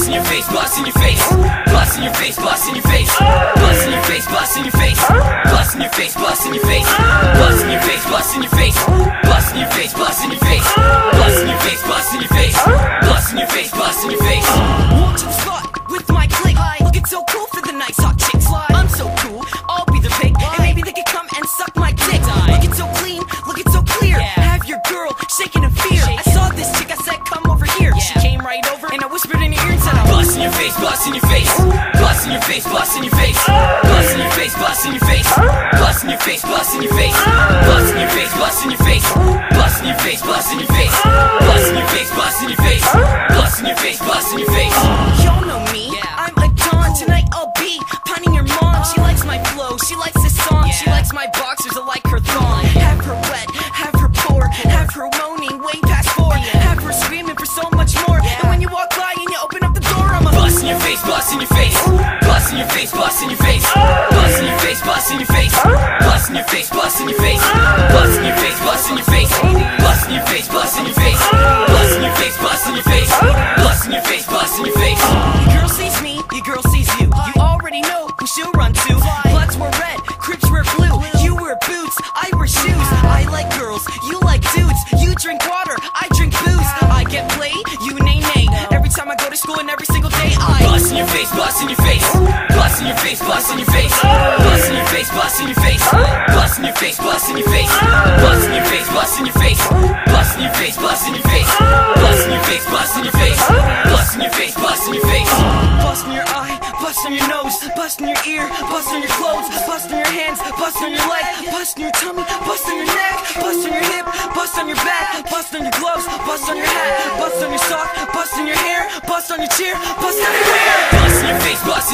Bust in your face, bust in your face. Bust in your face, bust in your face. Bust in your face, bust in your face. Bust in your face, bust in your face. Bust in your face, bust in your face. Bust in your face, bust in your face. Bust in your face, bust in your face. Bust in your face, bust in your face. Walk to the spot with my clique. Looking so cool for the nice hot chicks. I'm so cool, I'll be the pick, and maybe they could come and suck my dick. Looking so clean, looking so clear. Have your girl shaking in fear. I saw this chick, I said, come over here. She came right over, and I whispered in her ear and said, bust in your face, bust in your face. Bust in your face, bust in your face. Bust in your face, bust in your face. Bust in your face, bust in your face. Bust in your face, bust in your face. Bust in your face, bust in your face. Bust in your face, bust in your face. Bust in your face, bust in your face. Y'all know me, I'm a Don. Tonight I'll be punning your mom. She likes my flow, she likes this song. She likes my boxers, I like her thong. Have her wet, have her poor. Have her moaning way past 4. Have her screaming for so much more. And when you walk by and you open up the door, I'm a bust in your face, bust in your face. Bust in your face, bust in your face. Bust in your face, bust in your face. Bust in your face, bust in your face. Bust in your face, bust in your face. Bust in your face, bust in your face. Bust in your face, bust in your face. Bust in your face, bust in your face. Your girl sees me, your girl sees you. You already know who she'll run to. Bloods wear red, Crips wear blue. You wear boots, I wear shoes. I like girls, you like dudes. You drink water, I drink booze. I get played, you nay. Every time I go to school and every single day I bust in your face, bust in your face. Bust in your face, bust in your face. Bust in your face, bust in your face. Bust in your face, bust in your face. Bust in your face, bust in your face. Bust in your face, bust in your face. Bust in your face, bust in your face. Bust in your face, bust in your face. Bust in your eye, bust in your nose, bust in your ear, bust in your clothes, bust in your hands, bust on your leg, bust in your tummy, bust on your neck, bust on your hip, bust on your back, bust on your gloves, bust on your hat, bust on your sock, bust in your hair, bust on your chair, bust everywhere. Bust in your face, bust